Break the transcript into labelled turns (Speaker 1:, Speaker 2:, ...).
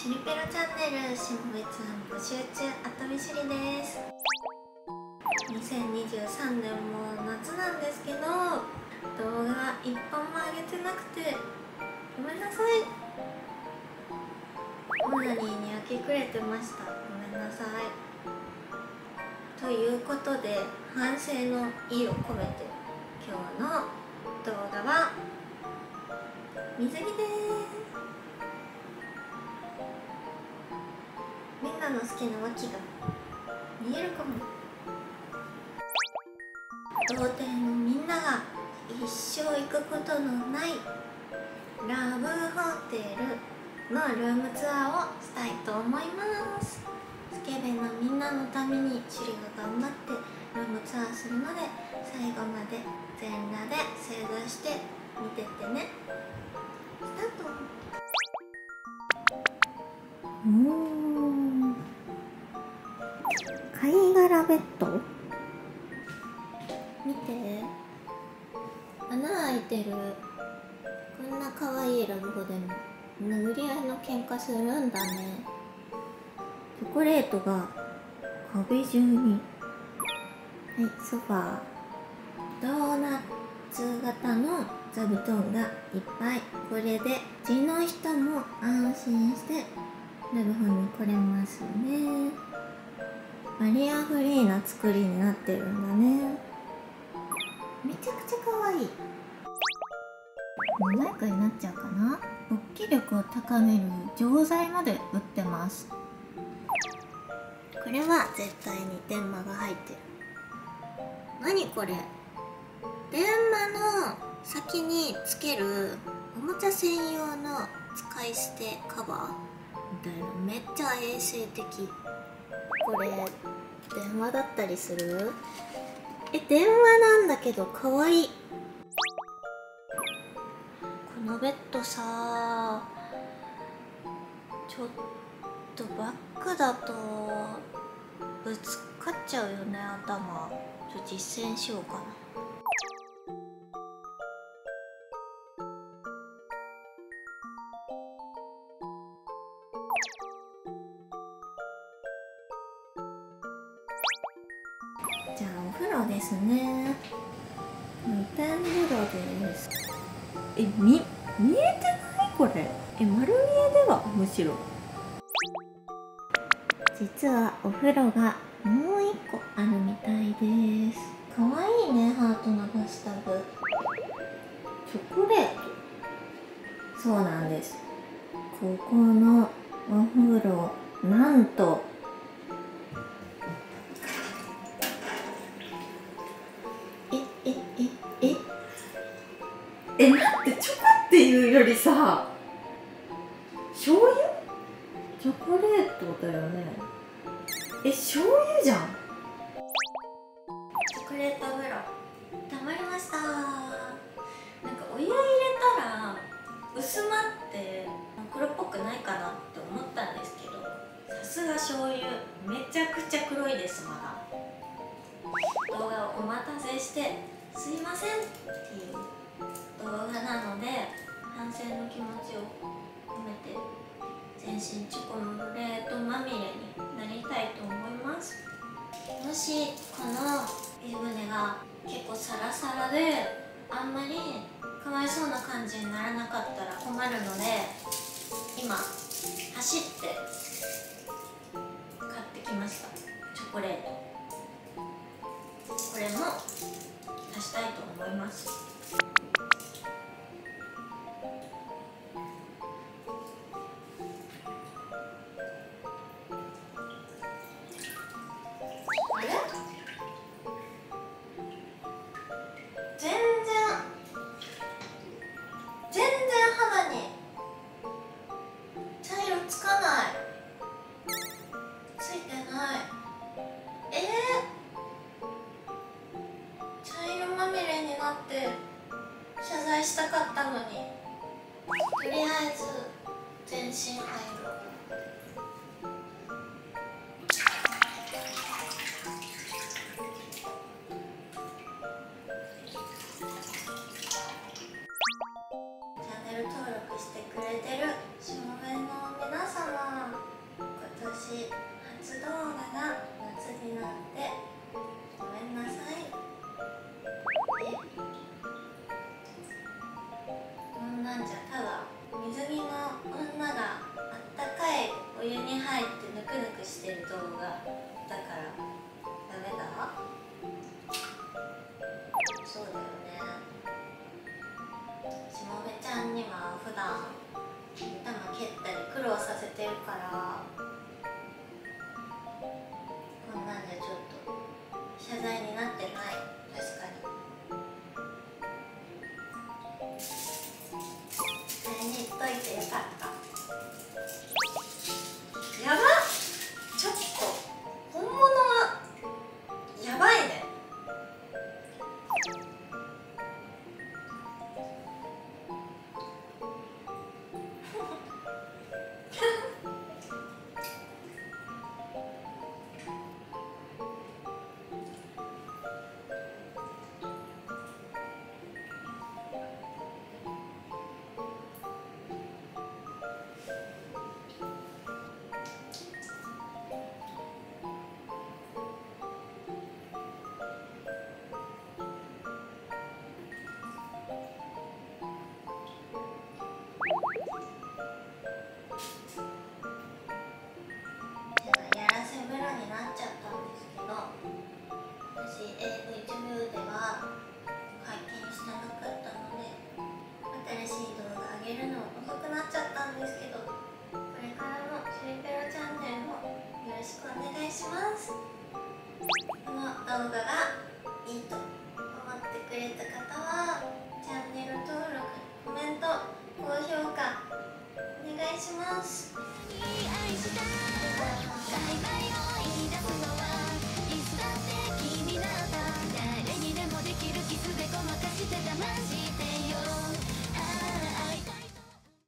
Speaker 1: シュリペロチャンネル新物販募集中、あとみしりです。2023年も夏なんですけど、動画一本も上げてなくてごめんなさい。オナニーに明け暮れてました。ごめんなさい。ということで、反省の意を込めて今日の動画は水着です。みんなの好きな脇が見えるかも。童貞のみんなが一生行くことのないラブホテルのルームツアーをしたいと思います。スケベのみんなのためにシュリが頑張ってルームツアーするので、最後まで全裸で正座して見てってね。スタート。貝殻ベッド見て、穴開いてる。こんな可愛いラブホでも殴り合いの喧嘩するんだね。チョコレートが壁中に。はい、ソファー。ドーナツ型の座布団がいっぱい。これで地の人も安心してラブホに来れますね。バリアフリーな作りになってるんだね。めちゃくちゃ可愛い。モザイクになっちゃうかな。勃起力を高める錠剤まで売ってます。これは絶対に電話が入ってる。何これ。電話の先につけるおもちゃ専用の使い捨てカバーみたいな。めっちゃ衛生的。これ電話だったりする？電話なんだけどかわいい。このベッドさ、ちょっとバックだとぶつかっちゃうよね、頭。実践しようかな。じゃあお風呂ですね。露天風呂です。見えてないこれ。丸見えではむしろ。実はお風呂がもう一個あるみたいです。かわいいね、ハートのバスタブ。チョコレート。そうなんです。ここのお風呂、なんと待って、チョコっていうよりさ、醤油？チョコレートだよね。醤油じゃん。チョコレート風呂たまりました。なんかお湯入れたら薄まって黒っぽくないかなって思ったんですけど、さすが醤油、めちゃくちゃ黒いです。まだ動画をお待たせしてすいませんっていう動画なので、反省の気持ちを込めて全身チョコレートまみれになりたいと思います。もしこの湯船が結構サラサラであんまりかわいそうな感じにならなかったら困るので、今走って買ってきました。チョコレート、これも足したいと思います。全然肌に茶色つかない。ついてない。 から